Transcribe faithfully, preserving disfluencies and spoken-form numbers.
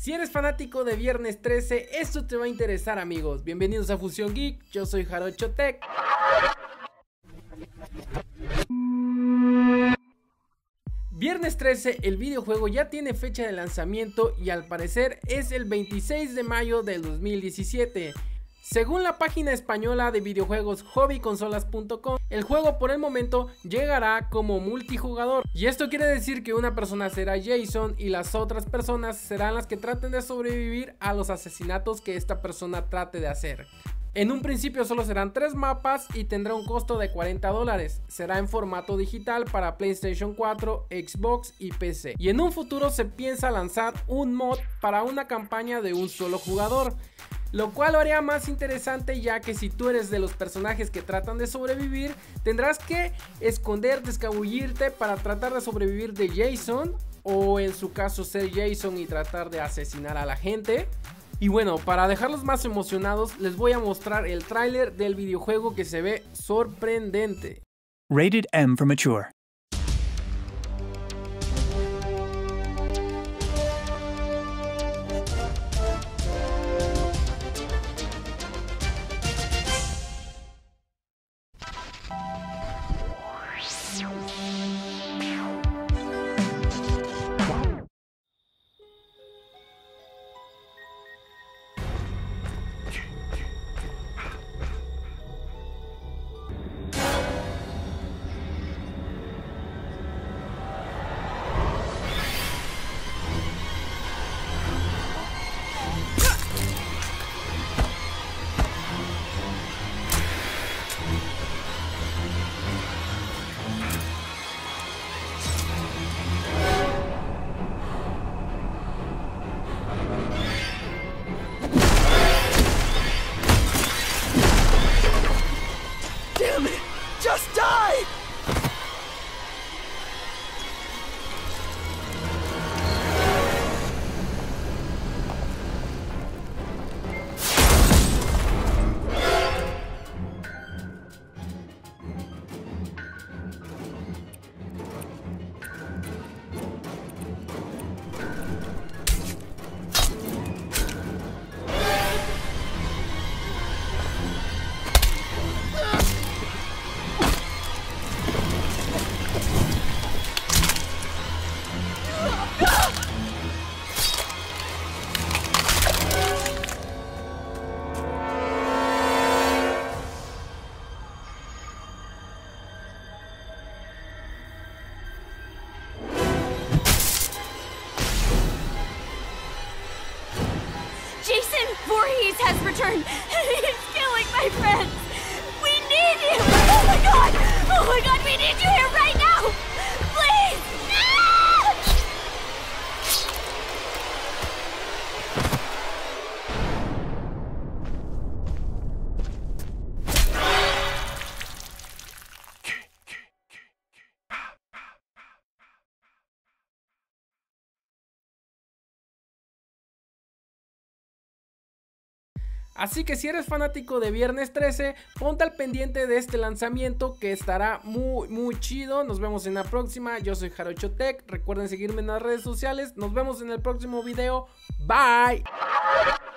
Si eres fanático de Viernes trece, esto te va a interesar, amigos. Bienvenidos a Fusión Geek, yo soy Jarocho Tech. Viernes trece, el videojuego ya tiene fecha de lanzamiento y al parecer es el veintiséis de mayo del dos mil diecisiete. Según la página española de videojuegos hobby consolas punto com, el juego por el momento llegará como multijugador. Y esto quiere decir que una persona será Jason y las otras personas serán las que traten de sobrevivir a los asesinatos que esta persona trate de hacer. En un principio solo serán tres mapas y tendrá un costo de cuarenta dólares. Será en formato digital para PlayStation cuatro, Xbox y P C. Y en un futuro se piensa lanzar un mod para una campaña de un solo jugador, lo cual lo haría más interesante, ya que si tú eres de los personajes que tratan de sobrevivir, tendrás que esconderte, escabullirte para tratar de sobrevivir de Jason, o en su caso ser Jason y tratar de asesinar a la gente. Y bueno, para dejarlos más emocionados, les voy a mostrar el tráiler del videojuego que se ve sorprendente. Rated M for Mature. Damn it! Just die! Jason Voorhees has returned! He's killing my friends! We need him! Oh my god! Oh my god, we need you here right now! Please! No! Así que si eres fanático de Viernes trece, ponte al pendiente de este lanzamiento que estará muy muy chido. Nos vemos en la próxima. Yo soy Jarocho Tech. Recuerden seguirme en las redes sociales. Nos vemos en el próximo video. Bye.